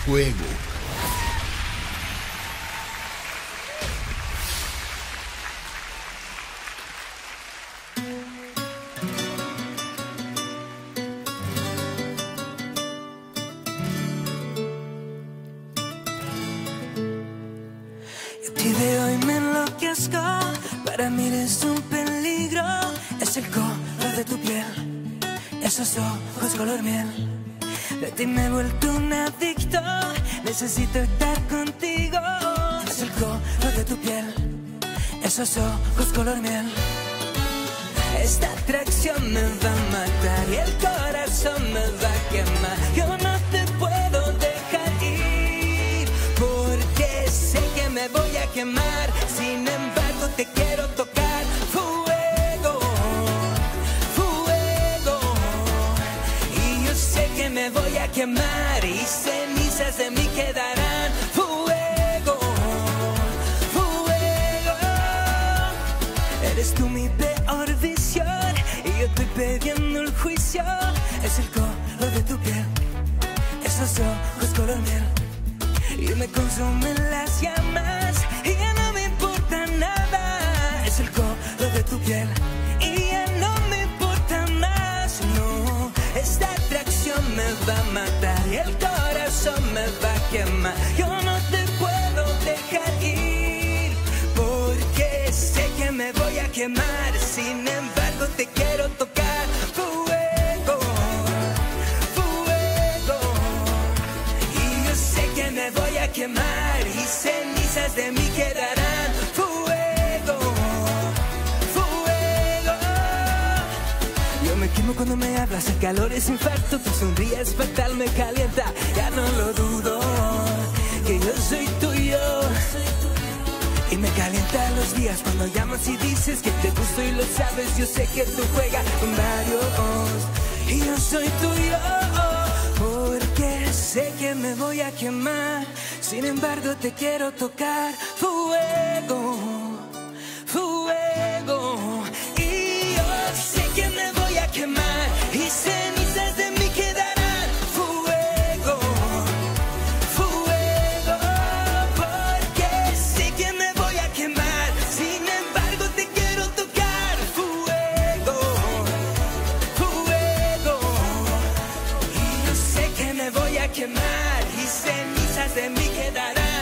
fuego. Yo te veo y me enloquezco, para mí eres un peligro. Es el color de tu piel, esos ojos color miel. De ti me he vuelto un adicto, necesito estar contigo. Es el color de tu piel, esos ojos color miel. Esta atracción me va a matar y el corazón me va a quemar. Yo no te puedo dejar ir, porque sé que me voy a quemar. Sin embargo te quiero tocar. Fuego, fuego. Y yo sé que me voy a quemar y cenizas de mí quedarán. Fuego, fuego. Eres tú mi peor visión y yo estoy pidiendo el juicio. Es el color de tu piel, esos ojos color miel. Y me consumen las llamas y ya no me importa nada. Es el color de tu piel y ya no me importa más. No, esta atracción me va a matar y el corazón me va a quemar. Yo no te puedo dejar ir, porque sé que me voy a quemar. Sin embargo te quiero tocar. Fuego, fuego. Y yo sé que me voy a quemar y cenizas de mí quedarán. Fuego, fuego. Yo me quemo cuando me hablas, el calor es infarto. Tu sonríes fatal, me calienta, ya no lo dudo, que yo soy tuyo. Y me calienta los días cuando llamas y dices que te gusto y lo sabes. Yo sé que tú juegas con varios y yo soy tuyo, porque sé que me voy a quemar. Sin embargo te quiero tocar. Fuego, fuego. Y yo sé que me voy a quemar y cenizas de mí quedarán. Fuego, fuego. Porque sé que me voy a quemar. Sin embargo te quiero tocar. Fuego, fuego. Y yo sé que me voy a quemar y cenizas de mí quedarán.